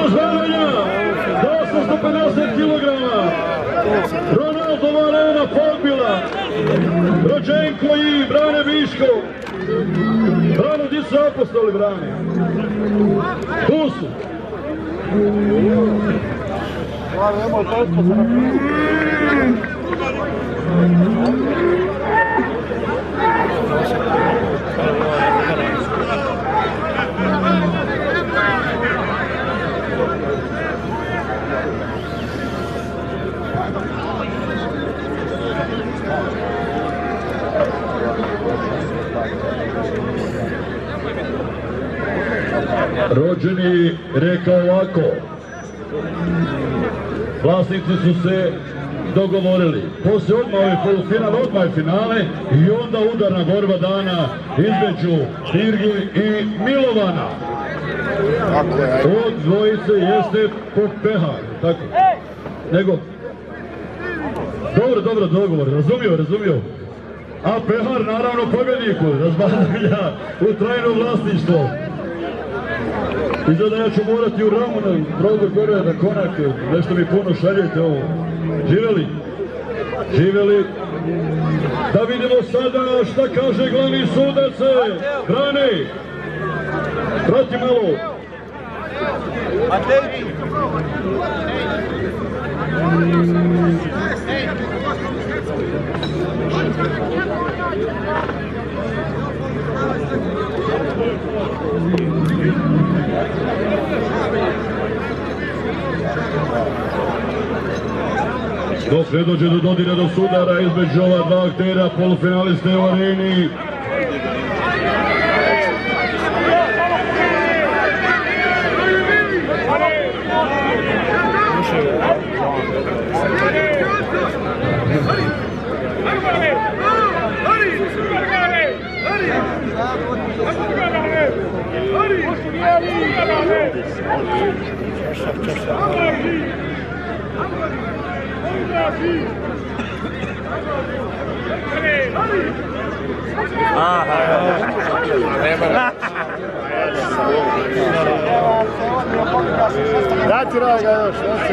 uzvanja do 850 kg. Ronaldova arena pobila Rođenko i Brane Viško. Brano, gdje su apostoli, Brane? Tu su. Rođeni rekao ovako, vlasnici su se dogovorili, poslije odmah je polufinal, odmah je finale i onda udarna borba dana između Tirgi i Milovana. Od dvojice jeste Pehar, tako? Nego, dobro dogovor, razumio. A Pehar naravno pobjedniku, razbavlja u trajno vlasništvo. Izgleda ja ću morati u ramu na drogu gore na konak, nešto mi puno šaljete ovo. Živjeli. Da vidimo sada šta kaže glavni sudac. Brane, prati malo. Dok ne dođe do dodira do sudara između ova dva aktera, polufinaliste u areni. Dati Rajga još,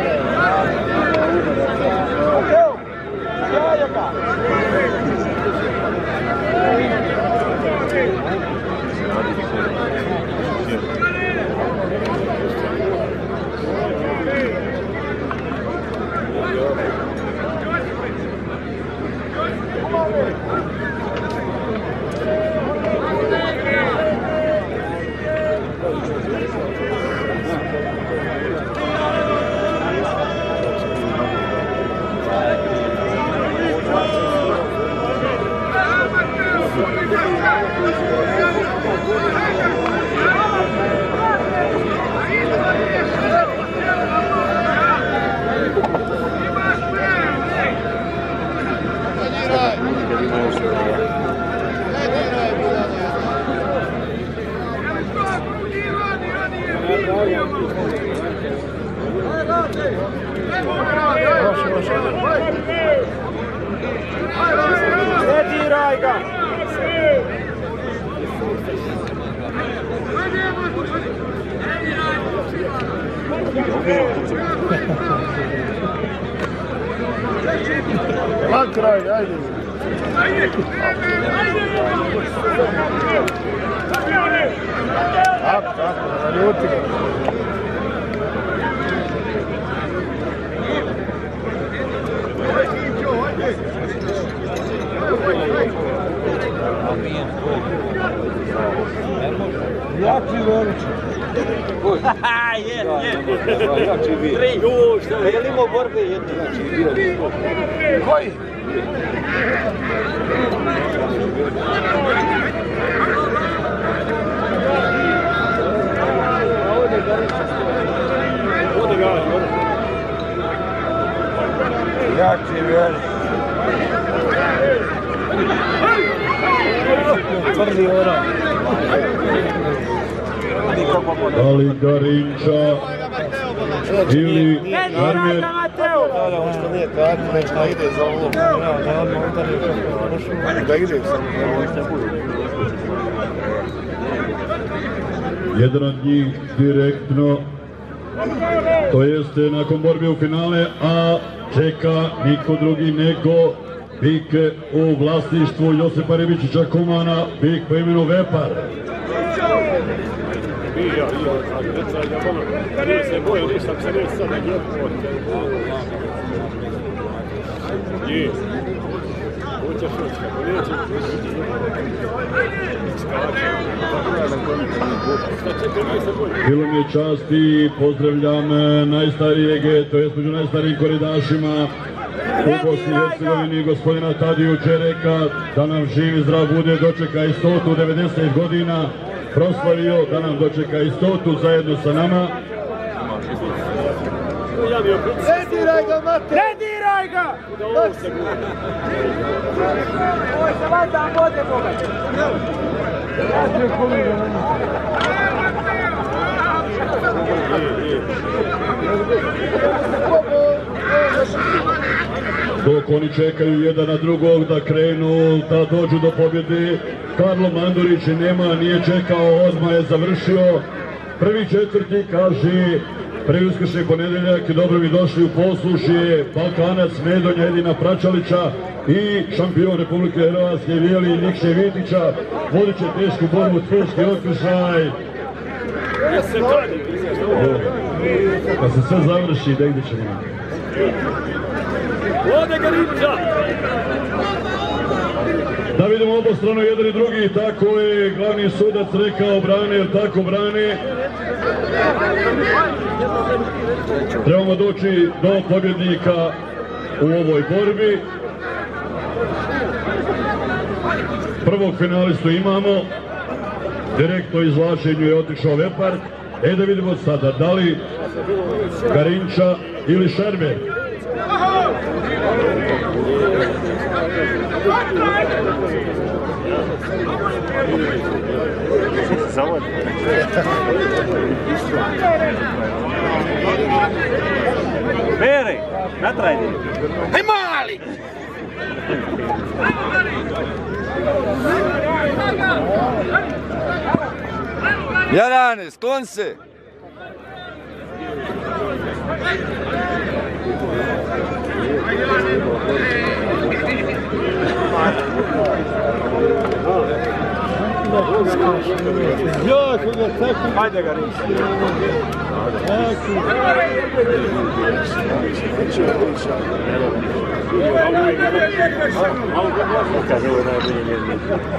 kraj, ajde. Tako, zaljuti ga. Jači Verić. Jači vi. Jelimo borbe jedni. Koji? Jači Verić. Tvrdi ora. Ali Garinča ili Armjer. Što nije tako, nešto ide za ovo. Da ide samo. Jedan od njih direktno to jeste nakon borbe u finale, a čeka niko drugi nego bik u vlasništvu Josipa Ribičića Kumana, bik po imenu Vepar. Bilo mi je čast i pozdravljam najstarijeg, to jest među najstarijim koridašima u Bosni i Hercegovini, gospodina Tadiju Čereka, da nam živi zdrav bude, dočeka i 100-tu, 90 godina proslavio, da nam dočeka i 100-tu zajedno sa nama. Rediraj ga, Mate! Rediraj ga! Ovo se vada vode, Boga! Dok oni čekaju jedan na drugog da krenu, da dođu do pobjede, Karlo Mandurić nema, nije čekao, odmah je završio. Prvi četvrti, kaže, prvi uskršnji ponedeljak, dobro mi došli u poslušje, Balkanac Medonja Edina Pračalića i šampion Republike Hrvatske Vijeli Nikše Vitića, vodit će tešku borbu, teški otkršaj. Kad se sve završi, da gdje ćemo. Da vidimo obostrano jedan i drugi, tako je glavni sudac rekao, brane, jer tako brane. Trebamo doći do pobjednika u ovoj borbi. Prvog finalistu imamo, direktno izvlačenju je otišao Vepar. Da vidimo sada, da li Garinča ili Šerber. Bere, natrajde. Hej mali! Jarane, sklon se! Hajde ga reći. Kaže ovo najbolje njezme.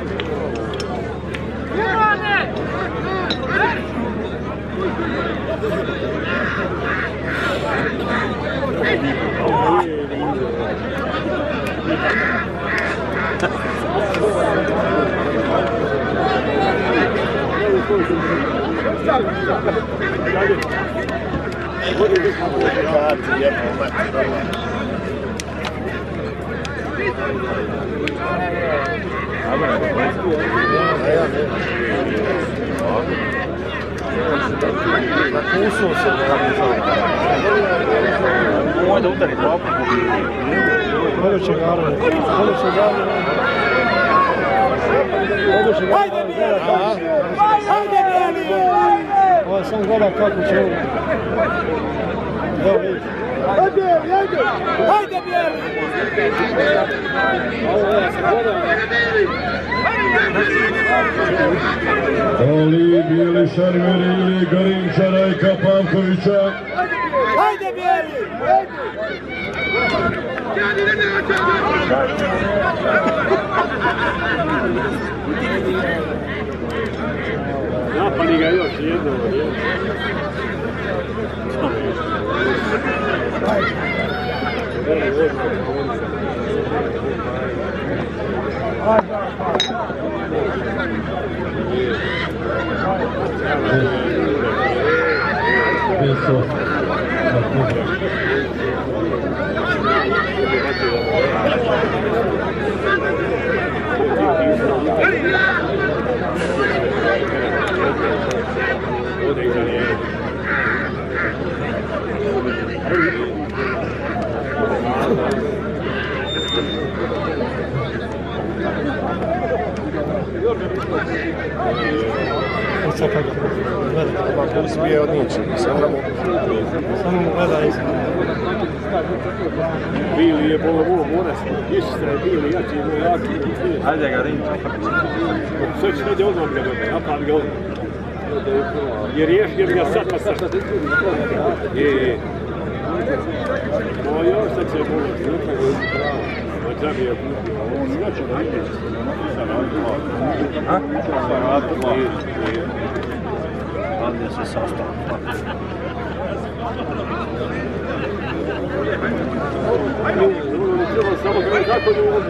Ovo da udari po opu. Ovo će garne. Hajde, Bijeli! Ovo sam gleda kako će ovo. Evo vidi. Hajde, Bijeli! Ali Bijeli Šerber ili Garinča Rajka Pavkovića. Hajde, Bijeli! Napali ga još jedno. Čekaj, gledaj. Ako uspije od ničega, samo mu gleda iza. Bili je bolo morac, išta je bili jači, jaki. Ajde ga rinča. Sve će neđe odmah ga dobe, napad ga odmah. Je riješio ga sad pa sad. Je. Moja, sad će boliti. Džabi je kupio. Sve će da ide. Ovdje se sastao. Samo kako je ovo.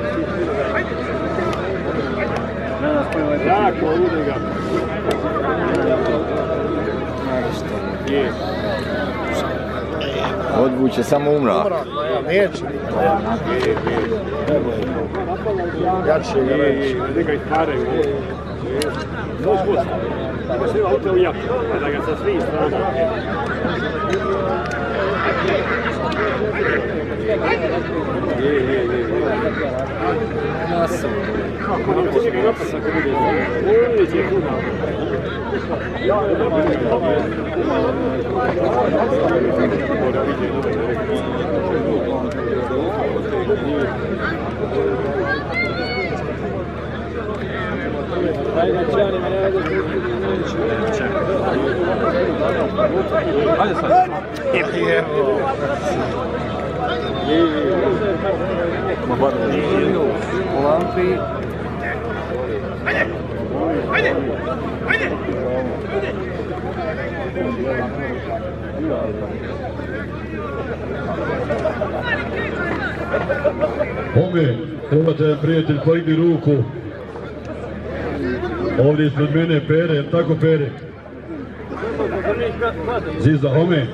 Jako, ide ga. Odvuće samo umrak. Neće. Jače ga reći. Neka isparaju. Doći gost. Ima se auto u jaku. Da ga sa svih strana. Nasam. Hajde sad. Ma bar u lampi. Hajde! Ome, trebate jedan prijatelj, podigni ruku. Ovdje ispred mene Pere, jel' tako Pere? Ziza, Ome.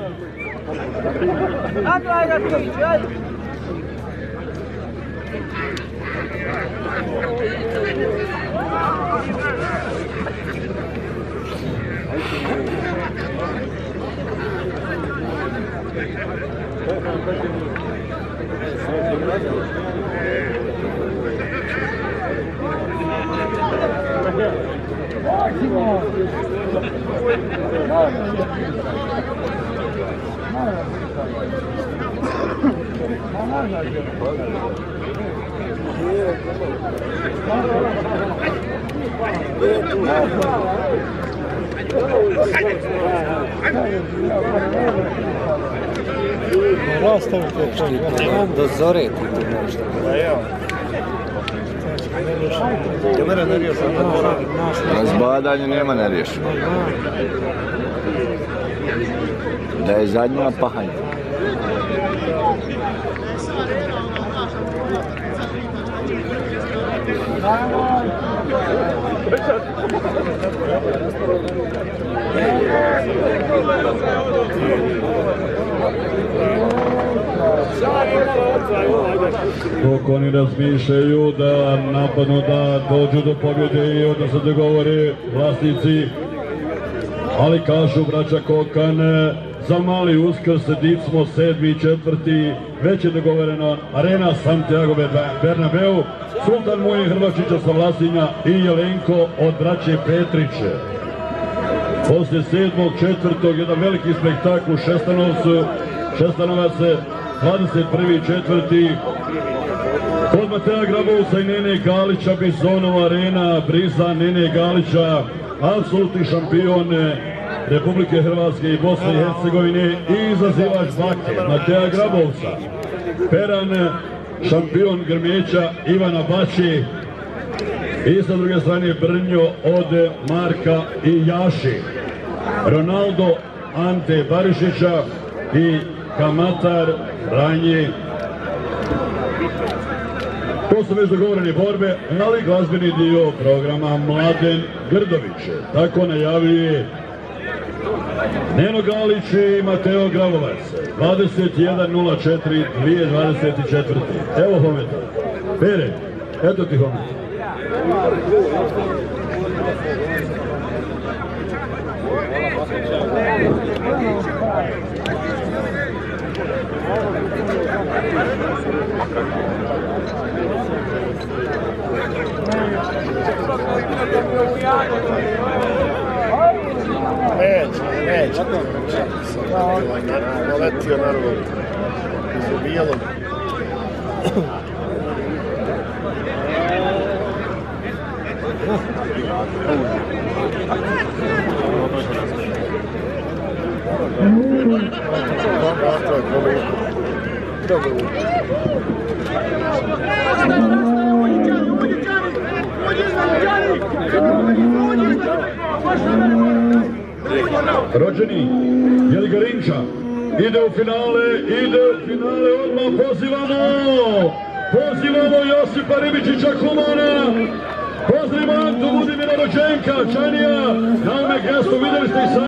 Do zore ti tu nešto. Razbadanje nema neriješeno. Da je zadnja pahanja. Dok oni razmišljaju da napadnu, da dođu do pobjede i onda se dogovore vlasnici, ali kažu braća Kokan, za mali Uskrs dicmo 7.4. već je dogovoreno Arena Santiago Bernabeu, Sultan Muin Hrvačića sa Vlasinja i Jelenko od braće Petriće. Poslije 7.4. jedan veliki spektakl u Šestanovcu, Šestanovac 21.4. kod Mateja Grabovca i Nene Galića, Bizonova Arena, Briza Nene Galića, apsolutni šampion Republike Hrvatske i Bosne i Hercegovine i izazivač bake Mateja Grabovca. Peran, šampion Grmeća Ivana Bači i sa druge strane Brnjo od Marka i Jaši. Ronaldo Ante Barišića i Kamatar Ranje. To su već dogovorene borbe, ali glazbeni dio programa Mladen Grdović. Tako najavljuje Neno Galić i Mateo Gravovac. 21.04. 2024. Evo Hometa. Pere, eto ti Hometa. Neće. naletio naravno. Izubijalo. Rođeni Jelgarinča ide u finale odmah pozivamo Josipa Ribičića Kumana, pozdravimo Antu Budimira Rođenka, Čanija, na ome gestu vidjeli ste i sami.